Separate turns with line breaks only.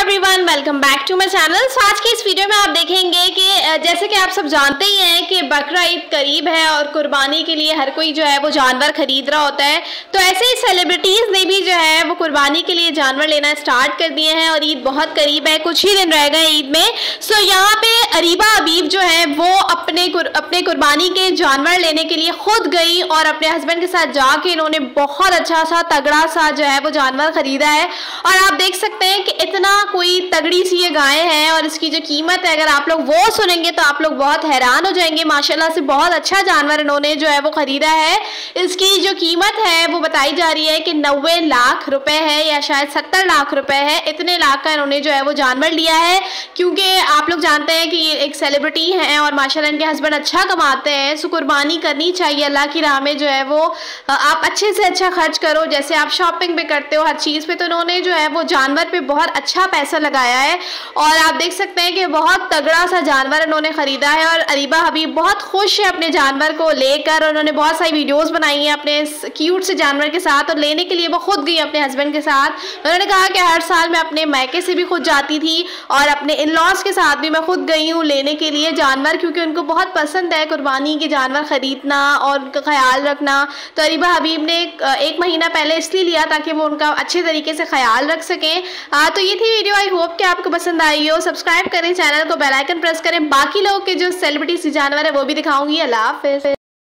Everyone, welcome back to my channel. So आज के इस वीडियो में आप देखेंगे कि जैसे कि आप सब जानते ही हैं कि बकरा ईद करीब है और कुर्बानी के लिए हर कोई जो है वो जानवर खरीद रहा होता है। तो ऐसे ही सेलिब्रिटीज़ ने भी जो है वो कुर्बानी के लिए जानवर लेना स्टार्ट कर दिए हैं और ईद बहुत करीब है, कुछ ही दिन रह गए ईद में। सो यहाँ पे अरीबा हबीब जो है वो अपने कुर्बानी के जानवर लेने के लिए खुद गई और अपने हस्बैंड के साथ जाके इन्होंने बहुत अच्छा सा तगड़ा सा जो है वो जानवर खरीदा है। और आप देख सकते हैं कि इतना कोई तगड़ी सी ये गाय है और इसकी जो कीमत है अगर आप लोग वो सुनेंगे तो आप लोग बहुत हैरान हो जाएंगे। माशाल्लाह से बहुत अच्छा जानवर इन्होंने जो है वो खरीदा है। इसकी जो कीमत है वो बताई जा रही है कि 90 लाख रुपए है या शायद 70 लाख रुपए है। इतने लाख का इन्होंने जो है वो जानवर लिया है, क्योंकि आप लोग जानते हैं कि ये एक सेलिब्रिटी हैं और माशाल्लाह इनके हस्बैंड अच्छा कमाते हैं। सो कुर्बानी करनी चाहिए अल्लाह की राह में, जो है वो आप अच्छे से अच्छा खर्च करो, जैसे आप शॉपिंग पे करते हो हर चीज़ पे। तो इन्होंने जो है वो जानवर पे बहुत अच्छा पैसा लगाया है और आप देख सकते हैं कि बहुत तगड़ा सा जानवर इन्होंने खरीदा है। और अरीबा हबीब बहुत खुश है अपने जानवर को लेकर। उन्होंने बहुत सारी वीडियोस बनाई हैं अपने क्यूट से जानवर के साथ और लेने के लिए वो खुद गई अपने हस्बैंड के साथ। उन्होंने कहा कि हर साल मैं अपने मायके से भी खुद जाती थी और अपने इन लॉज के साथ भी मैं खुद गई हूँ लेने के लिए जानवर, क्योंकि उनको बहुत पसंद है कुर्बानी के जानवर खरीदना और उनका ख्याल रखना। तो अरीबा हबीब ने एक महीना पहले इसलिए लिया ताकि वो उनका अच्छे तरीके से ख्याल रख सकें। तो ये थी वीडियो, आई होप कि आपको पसंद आई हो। सब्सक्राइब करें चैनल को, बेल आइकन प्रेस करें। बाकी लोग के जो सेलिब्रिटी जानवर है वो भी दिखाऊंगी। अल्लाह हाफिज़।